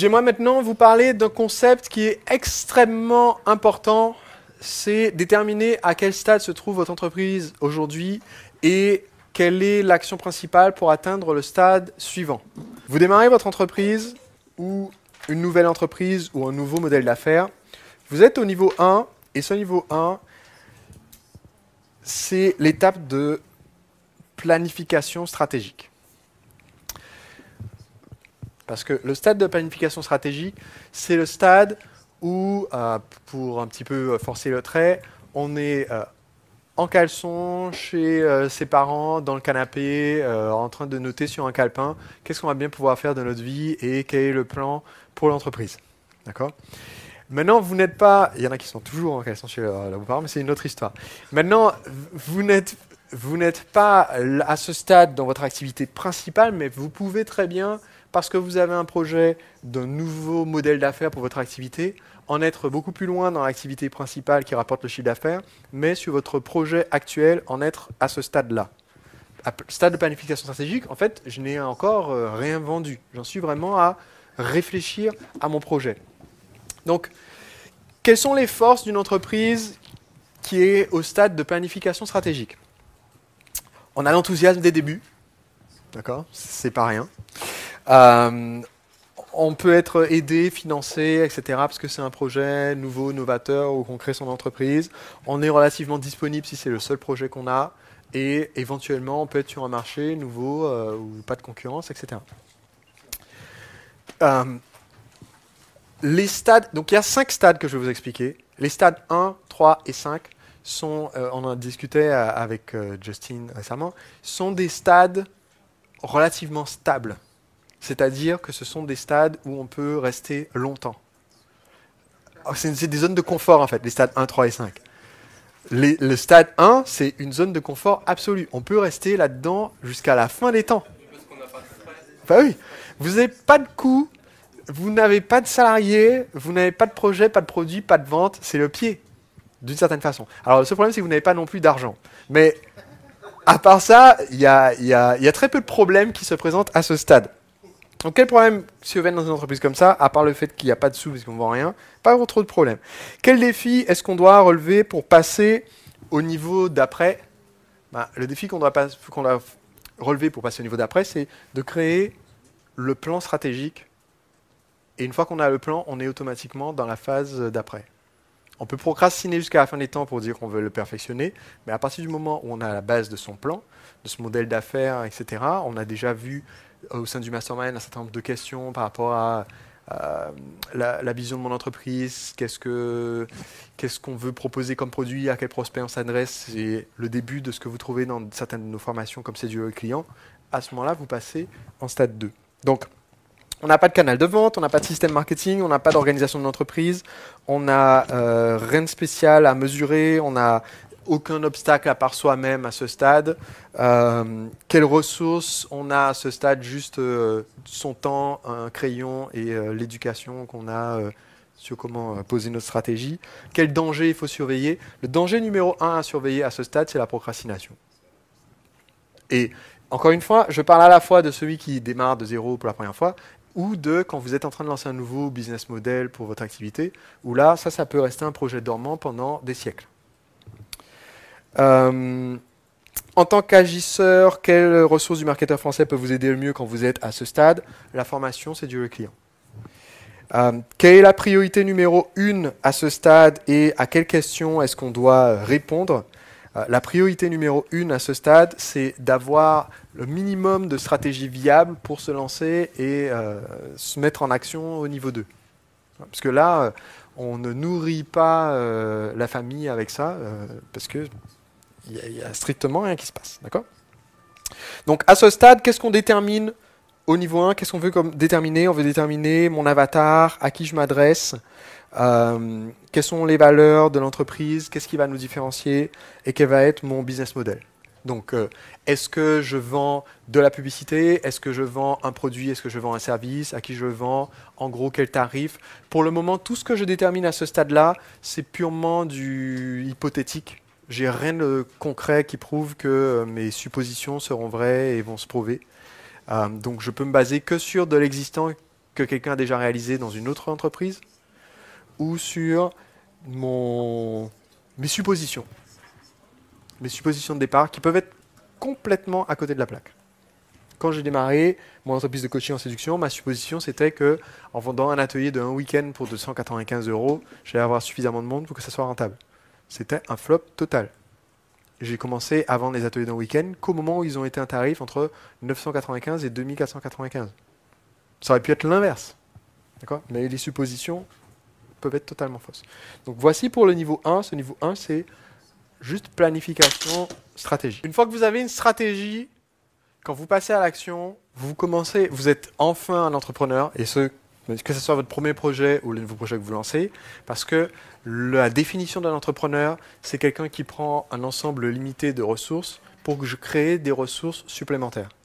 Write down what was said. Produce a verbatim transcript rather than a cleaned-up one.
J'aimerais maintenant vous parler d'un concept qui est extrêmement important, c'est déterminer à quel stade se trouve votre entreprise aujourd'hui et quelle est l'action principale pour atteindre le stade suivant. Vous démarrez votre entreprise ou une nouvelle entreprise ou un nouveau modèle d'affaires. Vous êtes au niveau un et ce niveau un, c'est l'étape de planification stratégique. Parce que le stade de planification stratégique, c'est le stade où, euh, pour un petit peu forcer le trait, on est euh, en caleçon, chez euh, ses parents, dans le canapé, euh, en train de noter sur un calepin qu'est-ce qu'on va bien pouvoir faire de notre vie et quel est le plan pour l'entreprise. D'accord ? Maintenant, vous n'êtes pas... Il y en a qui sont toujours en caleçon chez leurs parents, mais c'est une autre histoire. Maintenant, vous n'êtes, vous n'êtes pas à ce stade dans votre activité principale, mais vous pouvez très bien, parce que vous avez un projet d'un nouveau modèle d'affaires pour votre activité, en être beaucoup plus loin dans l'activité principale qui rapporte le chiffre d'affaires, mais sur votre projet actuel, en être à ce stade-là. À stade de planification stratégique, en fait, je n'ai encore euh, rien vendu. J'en suis vraiment à réfléchir à mon projet. Donc, quelles sont les forces d'une entreprise qui est au stade de planification stratégique? On a l'enthousiasme des débuts, d'accord? C'est pas rien. Euh, on peut être aidé, financé, et cetera, parce que c'est un projet nouveau, novateur, où on crée son entreprise. On est relativement disponible si c'est le seul projet qu'on a, et éventuellement, on peut être sur un marché nouveau, euh, où pas de concurrence, et cetera. Euh, les stades, donc il y a cinq stades que je vais vous expliquer. Les stades un, trois et cinq sont, euh, on en discutait avec euh, Justin récemment, sont des stades relativement stables. C'est-à-dire que ce sont des stades où on peut rester longtemps. C'est, c'est des zones de confort, en fait, les stades un, trois et cinq. Les, le stade un, c'est une zone de confort absolue. On peut rester là-dedans jusqu'à la fin des temps. Enfin, oui. Vous n'avez pas de coûts, vous n'avez pas de salariés, vous n'avez pas de projet, pas de produit, pas de vente. C'est le pied, d'une certaine façon. Alors, le seul problème, c'est que vous n'avez pas non plus d'argent. Mais à part ça, il y a, y a, y a très peu de problèmes qui se présentent à ce stade. Donc, quel problème survient dans une entreprise comme ça, à part le fait qu'il n'y a pas de sous parce qu'on ne vend rien? Pas trop de problèmes. Quel défi est-ce qu'on doit relever pour passer au niveau d'après? Ben, le défi qu'on doit, pas, qu'on doit relever pour passer au niveau d'après, c'est de créer le plan stratégique. Et une fois qu'on a le plan, on est automatiquement dans la phase d'après. On peut procrastiner jusqu'à la fin des temps pour dire qu'on veut le perfectionner, mais à partir du moment où on a la base de son plan, de ce modèle d'affaires, et cetera, on a déjà vu au sein du mastermind un certain nombre de questions par rapport à euh, la, la vision de mon entreprise, qu'est-ce que, qu'est-ce qu'on veut proposer comme produit, à quel prospect on s'adresse, c'est le début de ce que vous trouvez dans certaines de nos formations comme séduire le client. À ce moment-là, vous passez en stade deux. Donc, on n'a pas de canal de vente, on n'a pas de système marketing, on n'a pas d'organisation de l'entreprise, on n'a euh, rien de spécial à mesurer, on n'a aucun obstacle à part soi-même à ce stade. Euh, quelles ressources on a à ce stade? Juste euh, son temps, un crayon et euh, l'éducation qu'on a euh, sur comment euh, poser notre stratégie. Quel danger il faut surveiller? Le danger numéro un à surveiller à ce stade, c'est la procrastination. Et encore une fois, je parle à la fois de celui qui démarre de zéro pour la première fois, ou de quand vous êtes en train de lancer un nouveau business model pour votre activité, où là, ça, ça peut rester un projet dormant pendant des siècles. Euh, en tant qu'agisseur, quelles ressources du marketeur français peuvent vous aider le mieux quand vous êtes à ce stade? La formation, c'est du client. Euh, quelle est la priorité numéro une à ce stade et à quelles questions est-ce qu'on doit répondre? euh, La priorité numéro une à ce stade, c'est d'avoir le minimum de stratégies viables pour se lancer et euh, se mettre en action au niveau deux. Parce que là, on ne nourrit pas euh, la famille avec ça, euh, parce que il n'y a, a strictement rien qui se passe. D'accord? Donc, à ce stade, qu'est-ce qu'on détermine au niveau un? Qu'est-ce qu'on veut comme déterminer? On veut déterminer mon avatar, à qui je m'adresse, euh, quelles sont les valeurs de l'entreprise, qu'est-ce qui va nous différencier et quel va être mon business model. Donc, euh, est-ce que je vends de la publicité? Est-ce que je vends un produit? Est-ce que je vends un service? À qui je vends? En gros, quel tarif? Pour le moment, tout ce que je détermine à ce stade-là, c'est purement du hypothétique. J'ai rien de concret qui prouve que mes suppositions seront vraies et vont se prouver. Euh, donc, je peux me baser que sur de l'existant que quelqu'un a déjà réalisé dans une autre entreprise ou sur mon, mes suppositions. Mes suppositions de départ qui peuvent être complètement à côté de la plaque. Quand j'ai démarré mon entreprise de coaching en séduction, ma supposition c'était que en vendant un atelier de un week-end pour deux cent quatre-vingt-quinze euros, j'allais avoir suffisamment de monde pour que ça soit rentable. C'était un flop total. J'ai commencé à vendre les ateliers d'un week-end qu'au moment où ils ont été un tarif entre neuf cent quatre-vingt-quinze et deux mille quatre cent quatre-vingt-quinze. Ça aurait pu être l'inverse. D'accord ? Mais les suppositions peuvent être totalement fausses. Donc voici pour le niveau un. Ce niveau un, c'est juste planification, stratégie. Une fois que vous avez une stratégie, quand vous passez à l'action, vous commencez, vous êtes enfin un entrepreneur, et ce, que ce soit votre premier projet ou le nouveau projet que vous lancez, parce que la définition d'un entrepreneur, c'est quelqu'un qui prend un ensemble limité de ressources pour que je crée des ressources supplémentaires.